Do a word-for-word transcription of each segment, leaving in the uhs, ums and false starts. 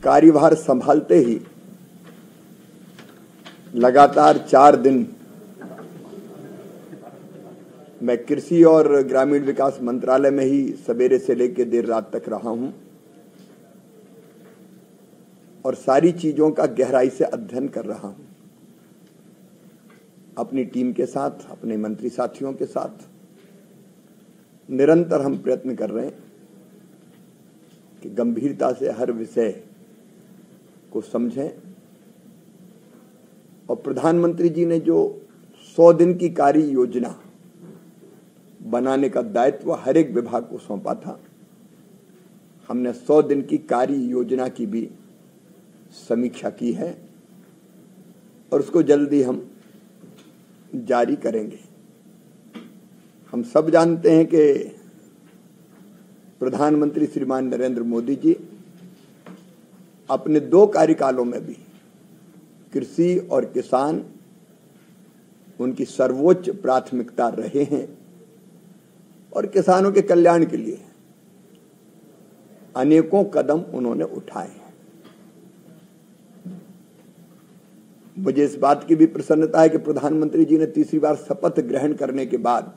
कार्यभार संभालते ही लगातार चार दिन मैं कृषि और ग्रामीण विकास मंत्रालय में ही सवेरे से लेकर देर रात तक रहा हूं और सारी चीजों का गहराई से अध्ययन कर रहा हूं। अपनी टीम के साथ, अपने मंत्री साथियों के साथ निरंतर हम प्रयत्न कर रहे हैं कि गंभीरता से हर विषय को समझें। और प्रधानमंत्री जी ने जो सौ दिन की कार्य योजना बनाने का दायित्व हर एक विभाग को सौंपा था, हमने सौ दिन की कार्य योजना की भी समीक्षा की है और उसको जल्दी हम जारी करेंगे। हम सब जानते हैं कि प्रधानमंत्री श्रीमान नरेंद्र मोदी जी अपने दो कार्यकालों में भी कृषि और किसान उनकी सर्वोच्च प्राथमिकता रहे हैं और किसानों के कल्याण के लिए अनेकों कदम उन्होंने उठाए हैं। मुझे इस बात की भी प्रसन्नता है कि प्रधानमंत्री जी ने तीसरी बार शपथ ग्रहण करने के बाद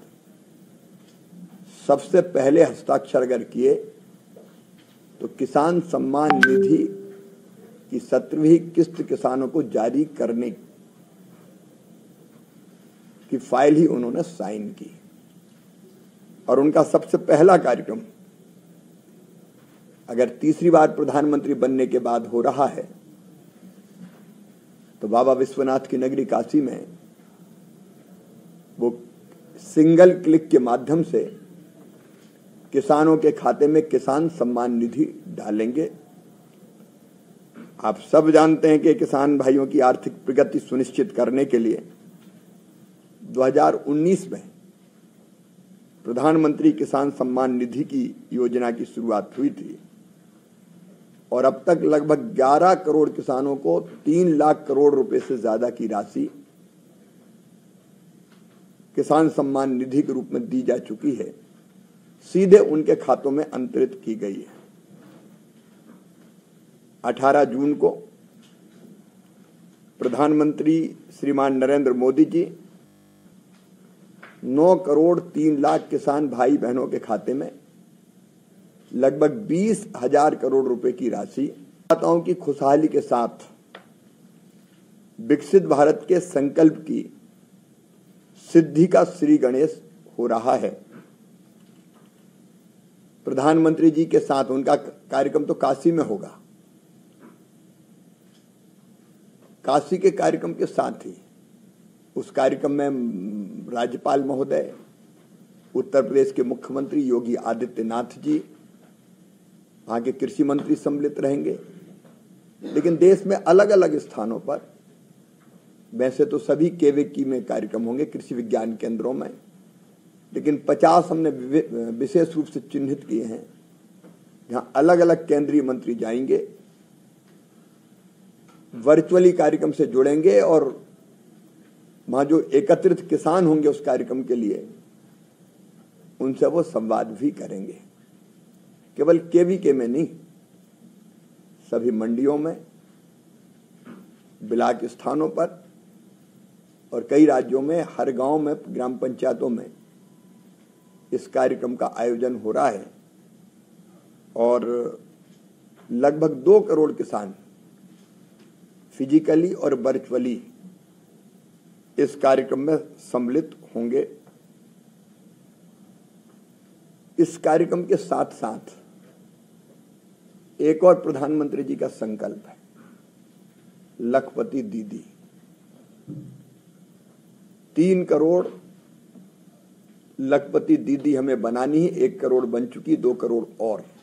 सबसे पहले हस्ताक्षर अगर किए तो किसान सम्मान निधि की सत्रहवीं किस्त किसानों को जारी करने की फाइल ही उन्होंने साइन की। और उनका सबसे पहला कार्यक्रम अगर तीसरी बार प्रधानमंत्री बनने के बाद हो रहा है तो बाबा विश्वनाथ की नगरी काशी में वो सिंगल क्लिक के माध्यम से किसानों के खाते में किसान सम्मान निधि डालेंगे। आप सब जानते हैं कि किसान भाइयों की आर्थिक प्रगति सुनिश्चित करने के लिए दो हज़ार उन्नीस में प्रधानमंत्री किसान सम्मान निधि की योजना की शुरुआत हुई थी और अब तक लगभग ग्यारह करोड़ किसानों को तीन लाख करोड़ रुपए से ज्यादा की राशि किसान सम्मान निधि के रूप में दी जा चुकी है, सीधे उनके खातों में अंतरित की गई है। अठारह जून को प्रधानमंत्री श्रीमान नरेंद्र मोदी जी नौ करोड़ तीन लाख किसान भाई बहनों के खाते में लगभग बीस हजार करोड़ रुपए की राशि मतदाताओं की खुशहाली के साथ विकसित भारत के संकल्प की सिद्धि का श्री गणेश हो रहा है। प्रधानमंत्री जी के साथ उनका कार्यक्रम तो काशी में होगा। काशी के कार्यक्रम के साथ ही उस कार्यक्रम में राज्यपाल महोदय, उत्तर प्रदेश के मुख्यमंत्री योगी आदित्यनाथ जी, वहां के कृषि मंत्री सम्मिलित रहेंगे। लेकिन देश में अलग अलग स्थानों पर, वैसे तो सभी केवीकी में कार्यक्रम होंगे, कृषि विज्ञान केंद्रों में, लेकिन पचास हमने विशेष रूप से चिन्हित किए हैं जहां अलग अलग केंद्रीय मंत्री जाएंगे, वर्चुअली कार्यक्रम से जुड़ेंगे और वहां जो एकत्रित किसान होंगे उस कार्यक्रम के लिए उनसे वो संवाद भी करेंगे। केवल केवीके में नहीं, सभी मंडियों में, ब्लॉक स्थानों पर और कई राज्यों में हर गांव में, ग्राम पंचायतों में इस कार्यक्रम का आयोजन हो रहा है और लगभग दो करोड़ किसान फिजिकली और वर्चुअली इस कार्यक्रम में सम्मिलित होंगे। इस कार्यक्रम के साथ साथ एक और प्रधानमंत्री जी का संकल्प है, लखपति दीदी। तीन करोड़ लखपति दीदी हमें बनानी है, एक करोड़ बन चुकी, दो करोड़ और